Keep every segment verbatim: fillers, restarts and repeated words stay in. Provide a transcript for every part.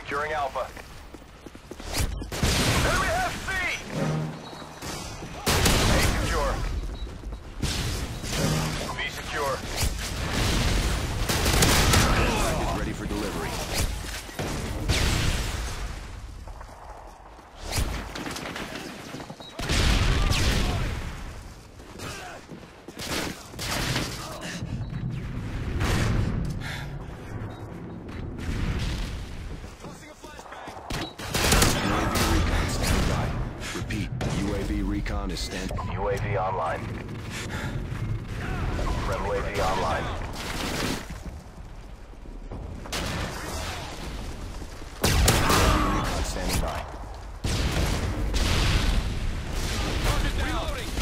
Securing Alpha. Enemy F C! A secure. B secure. Package ready for delivery. U A V recon is stand. U A V online. Friendly U A V online. U A V recon standing by. Reloading.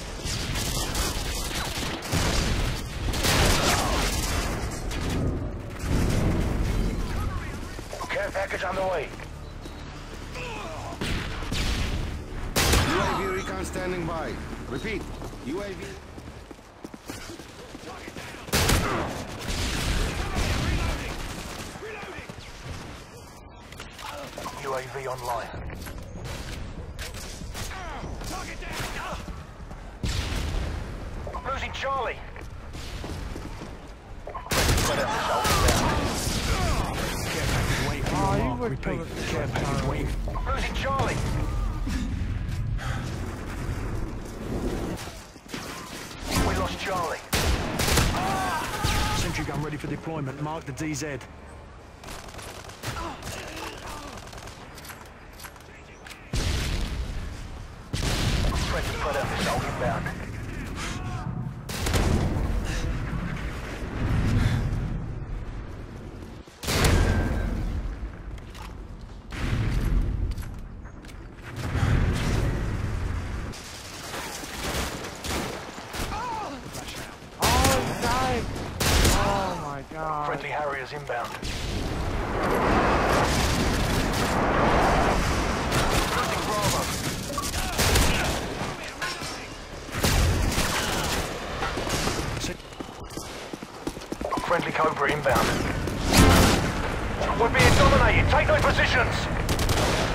Care package on the way. U A V recon standing by. Repeat. U A V. U A V online. Losing Charlie. Oh, you were repeat. Care package waiting. Losing Charlie. We lost Charlie. Sentry gun ready for deployment. Mark the D Z. Friendly Predator missile inbound. Friendly Harriers inbound. Losing Bravo. Friendly Cobra inbound. We're being dominated. Take those positions.